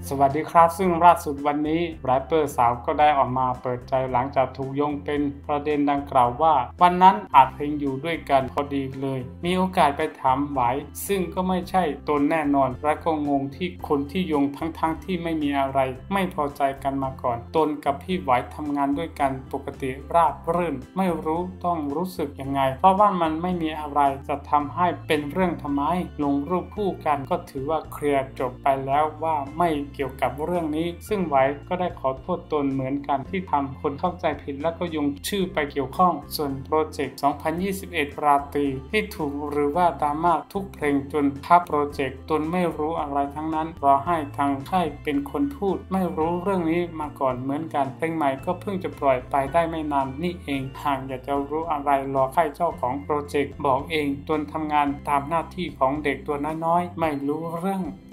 สวัสดีครับซึ่งล่าสุดวันนี้แรปเปอร์สาวก็ได้ออกมาเปิดใจหลังจากถูกโยงเป็นประเด็นดังกล่าวว่าวันนั้นอัดเพลงอยู่ด้วยกันพอดีเลยมีโอกาสไปถามไหวซึ่งก็ไม่ใช่ตนแน่นอนและก็งงที่คนที่โยงทั้งที่ไม่มีอะไรไม่พอใจกันมาก่อนตนกับพี่ไหวทำงานด้วยกันปกติราบรื่นไม่รู้ต้องรู้สึกยังไงเพราะว่ามันไม่มีอะไรจะทำให้เป็นเรื่องทำไมลงรูปคู่กันก็ถือว่าเคลียร์จบไปแล้วว่าไม่เกี่ยวกับเรื่องนี้ซึ่งไว้ก็ได้ขอโทษตนเหมือนกันที่ทำคนเข้าใจผิดและก็ยงชื่อไปเกี่ยวข้องส่วนโปรเจกต์ 2021 ราตรีที่ถูกหรือว่าดราม่าทุกเพลงจนพับโปรเจกต์ตนไม่รู้อะไรทั้งนั้นรอให้ทางค่ายเป็นคนพูดไม่รู้เรื่องนี้มาก่อนเหมือนกันเพลงใหม่ก็เพิ่งจะปล่อยไปได้ไม่นานนี่เองหากอยากจะรู้อะไรรอค่ายเจ้าของโปรเจกต์บอกเองตนทำงานตามหน้าที่ของเด็กตัวน้อยๆไม่รู้เรื่อง